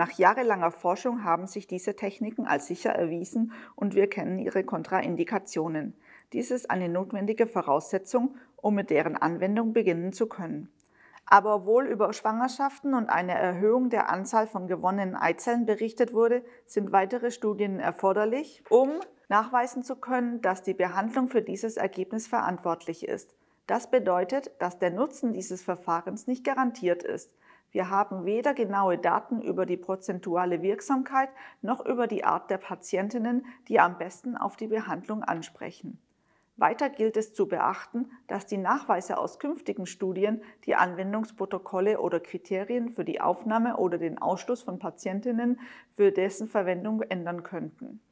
Nach jahrelanger Forschung haben sich diese Techniken als sicher erwiesen und wir kennen ihre Kontraindikationen. Dies ist eine notwendige Voraussetzung, um mit deren Anwendung beginnen zu können. Aber obwohl über Schwangerschaften und eine Erhöhung der Anzahl von gewonnenen Eizellen berichtet wurde, sind weitere Studien erforderlich, um nachweisen zu können, dass die Behandlung für dieses Ergebnis verantwortlich ist. Das bedeutet, dass der Nutzen dieses Verfahrens nicht garantiert ist. Wir haben weder genaue Daten über die prozentuale Wirksamkeit noch über die Art der Patientinnen, die am besten auf die Behandlung ansprechen. Weiter gilt es zu beachten, dass die Nachweise aus künftigen Studien die Anwendungsprotokolle oder Kriterien für die Aufnahme oder den Ausschluss von Patientinnen für dessen Verwendung ändern könnten.